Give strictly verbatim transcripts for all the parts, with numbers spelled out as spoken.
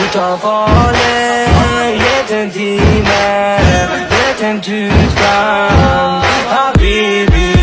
부터 falling 예전 팀에 예전 투스탄 하비비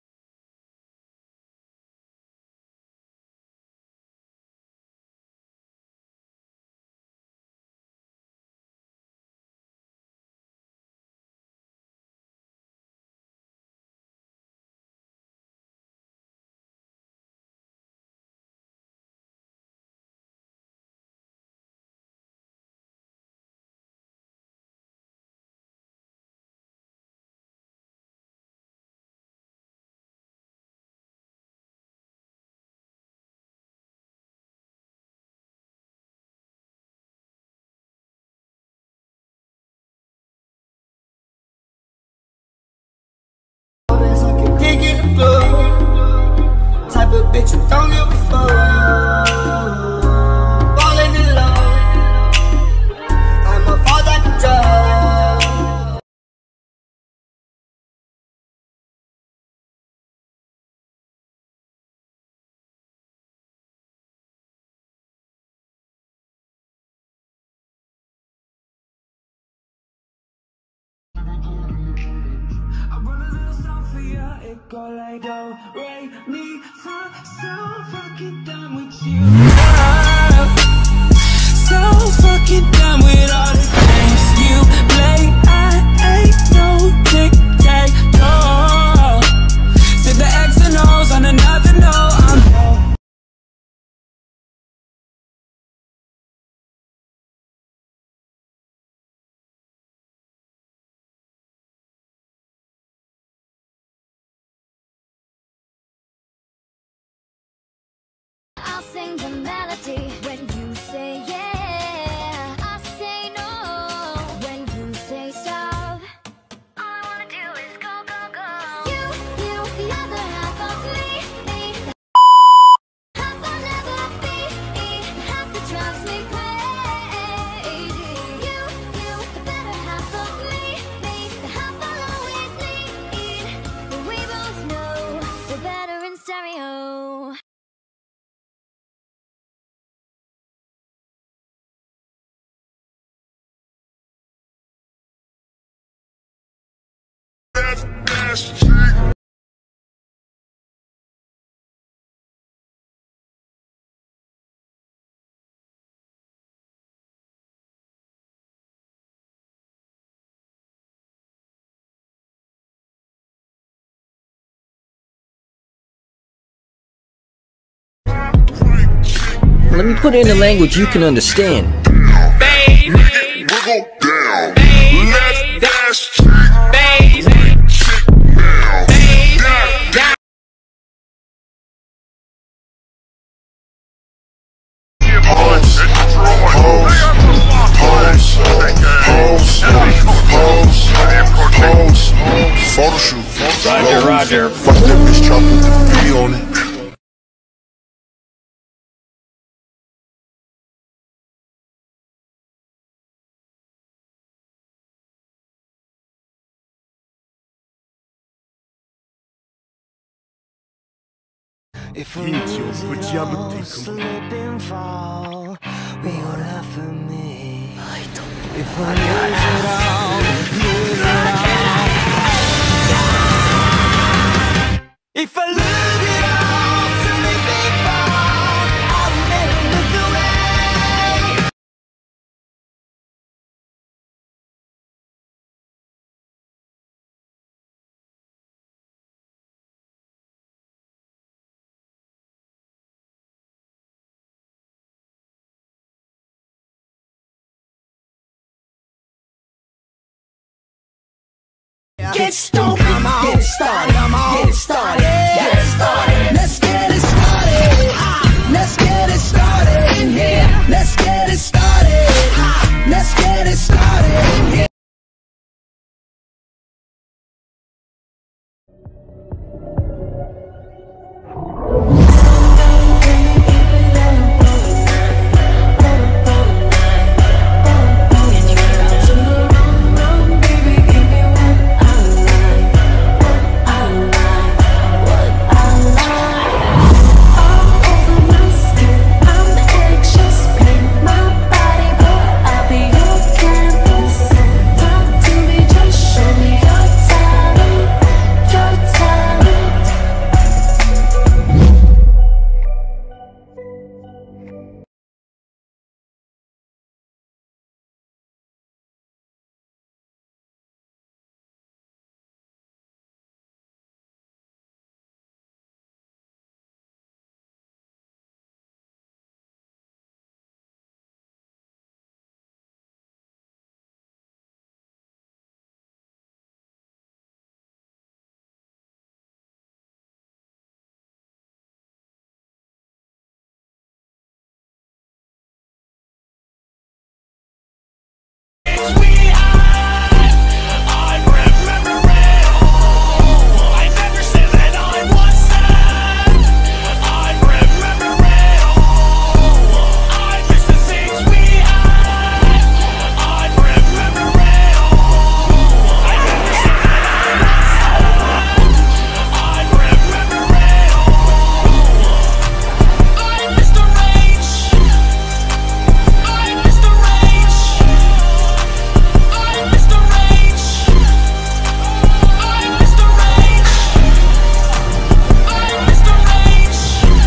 type of bitch you don't give a fuck. Falling in love, I'ma fall like a drug. I run a little song for you, it go like do, re, mi, fa. So fucking done with you. So fucking done with all the games you play. I ain't no tic-tac-toe. Sit the X and O's on another note. I'm I'll sing the melody when you say yeah. I'll say no when you say stop. All I wanna do is go, go, go. You, you, the other half of me, me. Half I'll never be, half that drives me crazy. You, you, the better half of me, me. The half I'll always need. But we both know we're better in stereo. Let me put it in a language you can understand. Baby, wiggle down. Let's dash chick. Baby, chick now. Baby, down. Pose, pose, pose, pose, photo shoot. Roger, Roger. Fuck that bitch, chop with the V on it. If I lose it all, slip and fall, will you laugh at me? If I lose it all, lose it all. If I lose it all, slip and fall, I'll never look away. Get stoned, come on, get it started, come on, get it started, get it started. Let's get it started, ah, let's get it started in here. Let's get it started, ah, let's get it started in here. since we had. I remember it all. I never said that I was sad. I remember it all. I miss the things we had. I remember it all. I never said that I was sad. I remember it all. I miss the rage. I miss the rage. I miss the rage. I miss the rage. I miss the rage.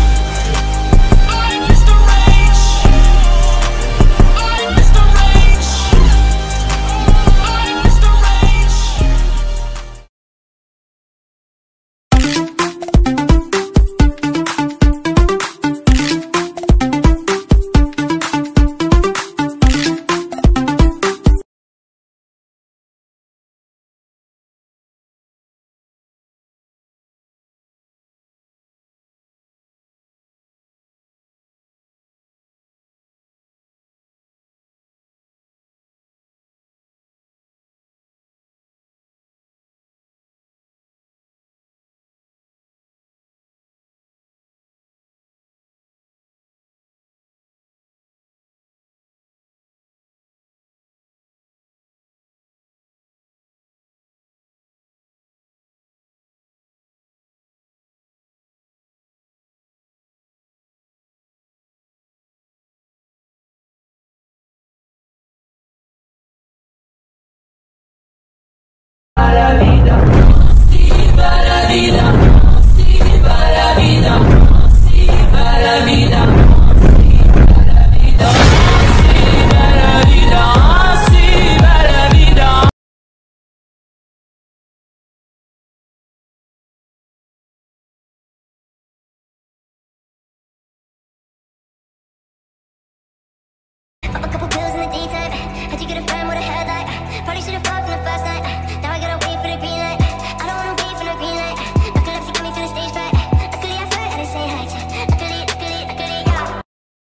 I miss the rage. I miss the rage. I miss the rage. Pop a couple pills in the daytime. How'd you get a friend with a headlight? Probably should've fucked on the first night. Now I gotta wait for the green light. I don't wanna wait for the green light. Narcolepsy got me feeling stage fright. Luckily I flirt and I say hi. Luckily, luckily, luckily, yeah.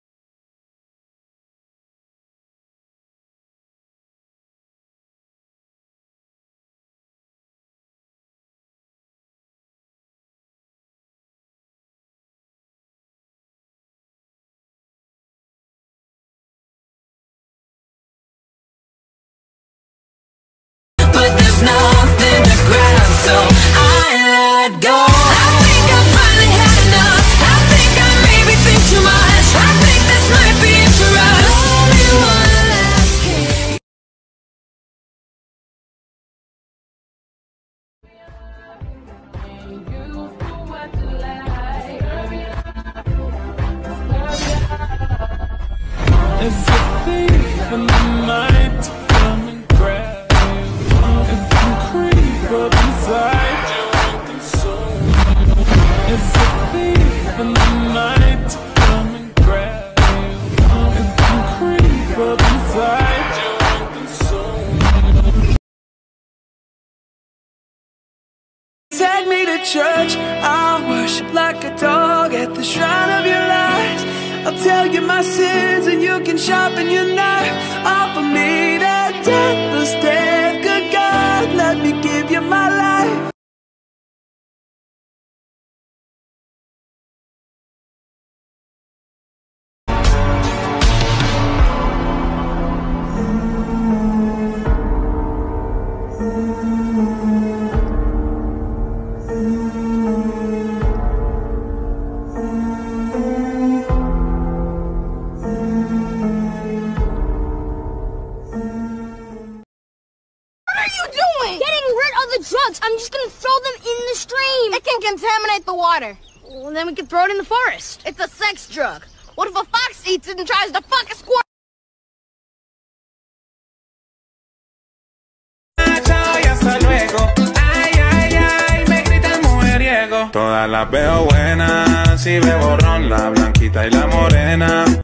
But there's nothing to grab, so I let go. I think I finally had enough. I think I maybe think too much. I think this might be it for us. Only one last kiss. As a thief in the night, come and grab you. It can creep up inside you and consume you. As a thief in the night, come and grab you. It can creep up inside you and consume you. Take me to church, I'll worship like a dog at the shrine of your lies. I'll tell you my sins and you can sharpen your knife. Offer me that deathless death. Good God, let me give you my life. Drugs. I'm just gonna throw them in the stream. It can contaminate the water. Well, then we can throw it in the forest. It's a sex drug. What if a fox eats it and tries to fuck a squirrel? Chao y hasta luego. Ay, ay, ay, me gritan mujeriego. Todas las veo buenas, si bebo ron, la blanquita y la morena.